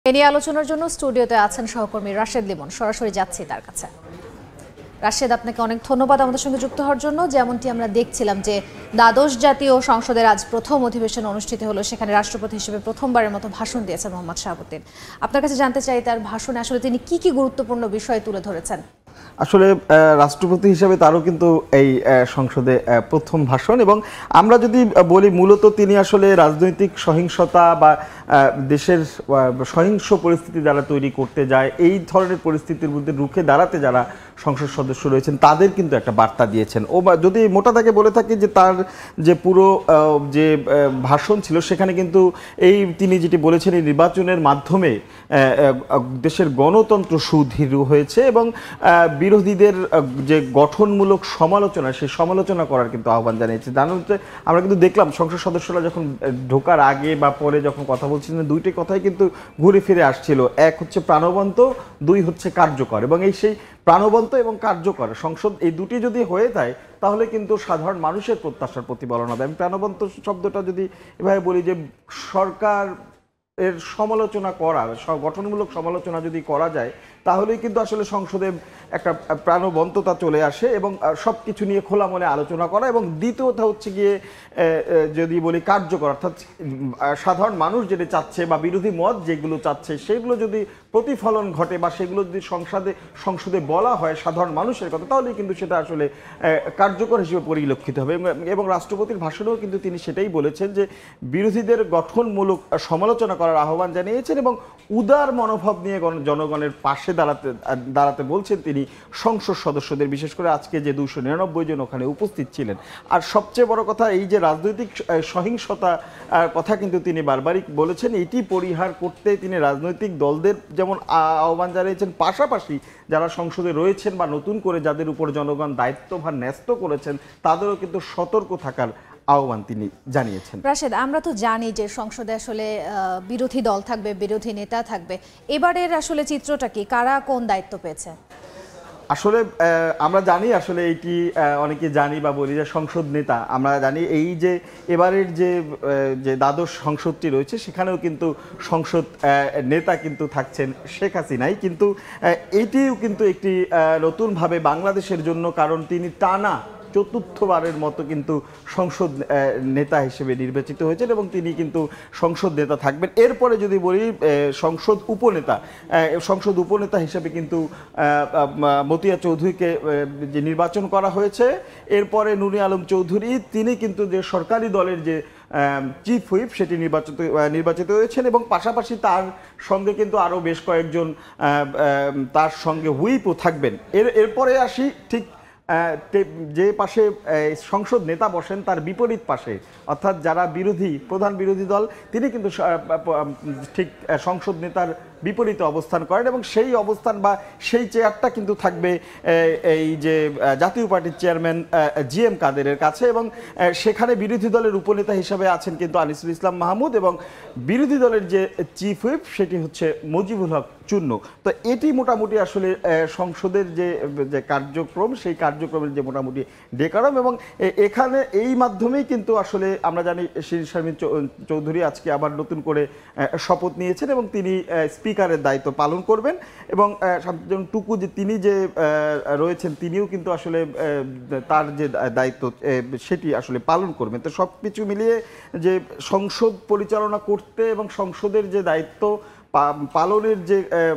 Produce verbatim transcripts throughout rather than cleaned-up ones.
এ নিয়ে আলোচনার জন্য স্টুডিওতে আছেন সহকর্মী রাশেদ লিমন। সরাসরি যাচ্ছি তার কাছে। রাশেদ, আপনাকে অনেক ধন্যবাদ আমাদের সঙ্গে যুক্ত হওয়ার জন্য। যেমনটি আমরা দেখছিলাম যে দ্বাদশ জাতীয় সংসদের আজ প্রথম অধিবেশন অনুষ্ঠিত হলো, সেখানে রাষ্ট্রপতি হিসেবে প্রথমবারের মতো ভাষণ দিয়েছেন মোহাম্মদ শাহাবুদ্দিন। আপনার কাছে জানতে চাই তার ভাষণে আসলে তিনি কি কি গুরুত্বপূর্ণ বিষয় তুলে ধরেছেন। আসলে রাষ্ট্রপতি হিসেবে তারও কিন্তু এই সংসদে প্রথম ভাষণ, এবং আমরা যদি বলি মূলত তিনি আসলে রাজনৈতিক সহিংসতা বা দেশের সহিংস পরিস্থিতি যারা তৈরি করতে যায়, এই ধরনের পরিস্থিতির মধ্যে রুখে দাঁড়াতে যারা সংসদ সদস্য রয়েছেন তাদের কিন্তু একটা বার্তা দিয়েছেন। ও যদি মোটা তাকে বলে থাকি যে তার যে পুরো যে ভাষণ ছিল সেখানে কিন্তু এই তিনি যেটি বলেছেন এই নির্বাচনের মাধ্যমে দেশের গণতন্ত্র সুদৃঢ় হয়েছে এবং বিরোধীদের যে গঠনমূলক সমালোচনা সেই সমালোচনা করার কিন্তু আহ্বান জানিয়েছে। জানুন আমরা কিন্তু দেখলাম সংসদ সদস্যরা যখন ঢোকার আগে বা পরে যখন কথা বলছিলেন দুইটি কথাই কিন্তু ঘুরে ফিরে আসছিল। এক হচ্ছে প্রাণবন্ত, দুই হচ্ছে কার্যকর, এবং এই সেই প্রাণবন্ত এবং কার্যকর সংসদ এই দুটি যদি হয়ে যায় তাহলে কিন্তু সাধারণ মানুষের প্রত্যাশার প্রতিফলন হবে। আমি প্রাণবন্ত শব্দটা যদি এভাবে বলি যে সরকার এর সমালোচনা করা, গঠনমূলক সমালোচনা যদি করা যায় তাহলেই কিন্তু আসলে সংসদে একটা প্রাণবন্ততা চলে আসে এবং সব কিছু নিয়ে খোলা মনে আলোচনা করা। এবং দ্বিতীয়টা হচ্ছে গিয়ে যদি বলি কার্যকর, অর্থাৎ সাধারণ মানুষ যেটা চাচ্ছে বা বিরোধী মত যেগুলো চাচ্ছে সেগুলো যদি প্রতিফলন ঘটে বা সেগুলো যদি সংসদে সংসদে বলা হয় সাধারণ মানুষের কথা, তাহলেই কিন্তু সেটা আসলে কার্যকর হিসেবে পরিলক্ষিত হবে। এবং রাষ্ট্রপতির ভাষণেও কিন্তু তিনি সেটাই বলেছেন যে বিরোধীদের গঠনমূলক সমালোচনা করার আহ্বান জানিয়েছেন এবং উদার মনোভাব নিয়ে জনগণের পাশে দাঁড়াতে দাঁড়াতে বলছেন তিনি সংসদ সদস্যদের, বিশেষ করে আজকে যে দুশো নিরানব্বই জন ওখানে উপস্থিত ছিলেন। আর সবচেয়ে বড় কথা এই যে রাজনৈতিক সহিংসতা কথা কিন্তু তিনি বারবারই বলেছেন, এটি পরিহার করতে তিনি রাজনৈতিক দলদের যেমন আহ্বান জানিয়েছেন, পাশাপাশি যারা সংসদে রয়েছেন বা নতুন করে যাদের উপর জনগণ দায়িত্বভার ন্যস্ত করেছেন তাদেরও কিন্তু সতর্ক থাকার আহ্বান তিনি জানিয়েছেন। রাশেদ, আমরা তো জানি যে সংসদে আসলে বিরোধী দল থাকবে, বিরোধী নেতা থাকবে। এবারের আসলে চিত্রটা কি, কারা কোন দায়িত্ব পেয়েছে? আসলে আমরা জানি, আসলে এইটি অনেকে জানি বা বলি যে সংসদ নেতা, আমরা জানি এই যে এবারের যে যে দ্বাদশ সংসদটি রয়েছে সেখানেও কিন্তু সংসদ নেতা কিন্তু থাকছেন শেখ হাসিনাই, কিন্তু এইটিও কিন্তু একটি নতুনভাবে বাংলাদেশের জন্য, কারণ তিনি টানা চতুর্থবারের মতো কিন্তু সংসদ নেতা হিসেবে নির্বাচিত হয়েছেন এবং তিনি কিন্তু সংসদ নেতা থাকবেন। এরপরে যদি বলি সংসদ উপনেতা, সংসদ উপনেতা হিসেবে কিন্তু মতিয়া চৌধুরীকে যে নির্বাচন করা হয়েছে, এরপরে নুরি আলম চৌধুরী তিনি কিন্তু যে সরকারি দলের যে চিফ হুইপ সেটি নির্বাচিত নির্বাচিত হয়েছেন এবং পাশাপাশি তার সঙ্গে কিন্তু আরও বেশ কয়েকজন তার সঙ্গে হুইপও থাকবেন। এর এরপরে আসি ঠিক যে পাশে সংসদ নেতা বসেন তার বিপরীত পাশে, অর্থাৎ যারা বিরোধী প্রধান বিরোধী দল তিনি কিন্তু ঠিক সংসদ নেতার বিপরীতে অবস্থান করেন এবং সেই অবস্থান বা সেই চেয়ারটা কিন্তু থাকবে এই যে জাতীয় পার্টির চেয়ারম্যান জি এম কাদেরের কাছে এবং সেখানে বিরোধী দলের উপনেতা হিসাবে আছেন কিন্তু আনিসুল ইসলাম মাহমুদ এবং বিরোধী দলের যে চিফ হুইপ সেটি হচ্ছে মুজিবুল হক চূন্য। তো এটি মোটামুটি আসলে সংসদের যে যে কার্যক্রম সেই কার্যক্রমের যে মোটামুটি ডেকারম এবং এখানে এই মাধ্যমেই কিন্তু আসলে আমরা জানি শিরিন শারমিন চৌধুরী আজকে আবার নতুন করে শপথ নিয়েছেন এবং তিনি স্পিকারের দায়িত্ব পালন করবেন এবং টুকু যে তিনি যে রয়েছেন তিনিও কিন্তু আসলে তার যে দায়িত্ব সেটি আসলে পালন করবেন। তো সব কিছু মিলিয়ে যে সংসদ পরিচালনা করতে এবং সংসদের যে দায়িত্ব পালনের যে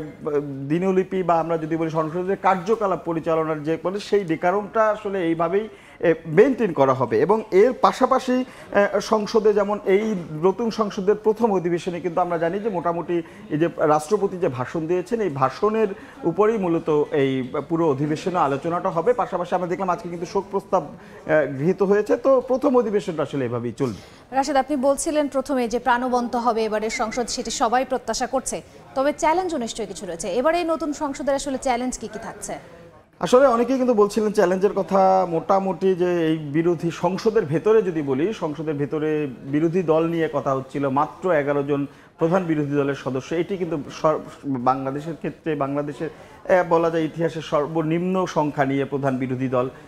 দিনলিপি বা আমরা যদি বলি সংসদের কার্যকলাপ পরিচালনার যে মানে সেই ডেকারমটা আসলে এইভাবেই মেনটেন করা হবে। এবং এর পাশাপাশি সংসদে যেমন এই নতুন সংসদের প্রথম অধিবেশনে কিন্তু আমরা জানি যে মোটামুটি এই যে রাষ্ট্রপতি যে ভাষণ দিয়েছেন এই ভাষণের উপরেই মূলত এই পুরো অধিবেশনে আলোচনাটা হবে। পাশাপাশি আমরা দেখলাম আজকে কিন্তু শোক প্রস্তাব গৃহীত হয়েছে। তো প্রথম অধিবেশনটা আসলে এভাবেই চলবে। রাশেদ, আপনি বলছিলেন প্রথমে যে প্রাণবন্ত হবে এবারের সংসদ, সেটি সবাই প্রত্যাশা করছে, তবে চ্যালেঞ্জও নিশ্চয়ই কিছু রয়েছে। এবারে এই নতুন সংসদের আসলে চ্যালেঞ্জ কি কি থাকছে? আসলে অনেকেই কিন্তু বলছিলেন চ্যালেঞ্জের কথা, মোটামুটি যে এই বিরোধী সংসদের ভেতরে যদি বলি সংসদের ভেতরে বিরোধী দল নিয়ে কথা হচ্ছিল, মাত্র এগারো জন প্রধান বিরোধী দলের সদস্য, এটি কিন্তু বাংলাদেশের ক্ষেত্রে বাংলাদেশের বলা যায় ইতিহাসের সর্বনিম্ন সংখ্যা নিয়ে প্রধান বিরোধী দল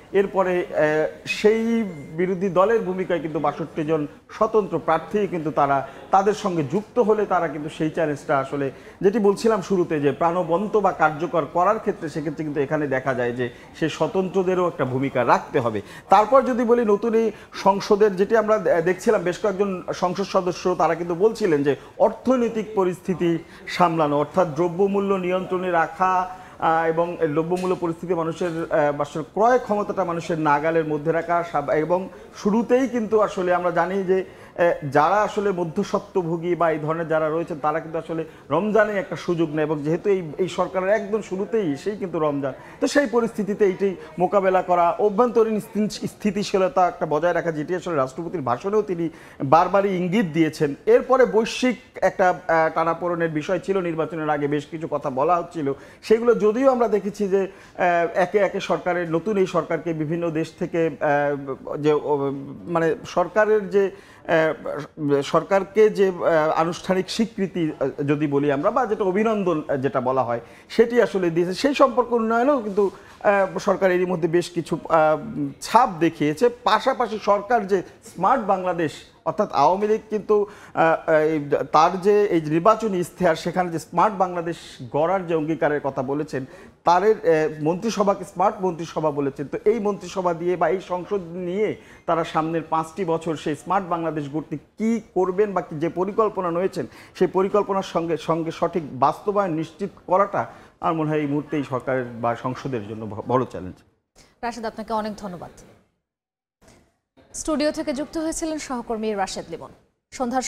এরপরে সেই বিরোধী দলের ভূমিকায় কিন্তু বাষট্টি জন স্বতন্ত্র প্রার্থী কিন্তু তারা তাদের সঙ্গে যুক্ত হলে তারা কিন্তু সেই চ্যালেঞ্জটা আসলে যেটি বলছিলাম শুরুতে যে প্রাণবন্ত বা কার্যকর করার ক্ষেত্রে সেক্ষেত্রে কিন্তু এখানে দেখা যায় যে সে স্বতন্ত্রদেরও একটা ভূমিকা রাখতে হবে। তারপর যদি বলি নতুন এই সংসদের যেটি আমরা দেখছিলাম বেশ কয়েকজন সংসদ সদস্য তারা কিন্তু বলছিলেন যে অর্থনৈতিক পরিস্থিতি সামলানো, অর্থাৎ দ্রব্যমূল্য নিয়ন্ত্রণে রাখা এবং দ্রব্যমূল্য পরিস্থিতি মানুষের ক্রয় ক্ষমতাটা মানুষের নাগালের মধ্যে রাখা, এবং শুরুতেই কিন্তু আসলে আমরা জানি যে যারা আসলে মধ্যস্বত্বভোগী বা এই ধরনের যারা রয়েছেন তারা কিন্তু আসলে রমজানে একটা সুযোগ নেয়, এবং যেহেতু এই এই সরকারের একদম শুরুতেই সেই কিন্তু রমজান, তো সেই পরিস্থিতিতে এইটি মোকাবেলা করা, অভ্যন্তরীণ স্থিতিশীলতা একটা বজায় রাখা, যেটি আসলে রাষ্ট্রপতির ভাষণেও তিনি বারবারই ইঙ্গিত দিয়েছেন। এরপরে বৈশ্বিক একটা টানাপোড়েনের বিষয় ছিল, নির্বাচনের আগে বেশ কিছু কথা বলা হচ্ছিল, সেগুলো যদিও আমরা দেখেছি যে একে একে সরকারের নতুন এই সরকারকে বিভিন্ন দেশ থেকে যে মানে সরকারের যে সরকারকে যে আনুষ্ঠানিক স্বীকৃতি যদি বলি আমরা, বা যেটা অভিনন্দন যেটা বলা হয় সেটি আসলে দিয়েছে, সেই সম্পর্ক উন্নয়নেও কিন্তু সরকার এরই মধ্যে বেশ কিছু ছাপ দেখিয়েছে। পাশাপাশি সরকার যে স্মার্ট বাংলাদেশ, অর্থাৎ আওয়ামী লীগ কিন্তু তার যে এই নির্বাচনী ইশতেহার সেখানে যে স্মার্ট বাংলাদেশ গড়ার যে অঙ্গীকারের কথা বলেছেন, তার মন্ত্রিসভাকে স্মার্ট মন্ত্রিসভা বলেছেন। তো এই মন্ত্রিসভা দিয়ে বা এই সংসদ নিয়ে তারা সামনের পাঁচটি বছর সেই স্মার্ট বাংলাদেশ গড়তে কী করবেন বা যে পরিকল্পনা রয়েছেন সেই পরিকল্পনার সঙ্গে সঙ্গে সঠিক বাস্তবায়ন নিশ্চিত করাটা আমার মনে হয় এই মুহূর্তে এই সরকারের বা সংসদের জন্য বড় চ্যালেঞ্জ। রাশেদ, আপনাকে অনেক ধন্যবাদ। স্টুডিও থেকে যুক্ত হয়েছিলেন সহকর্মী রাশেদ লিমন। সন্ধ্যার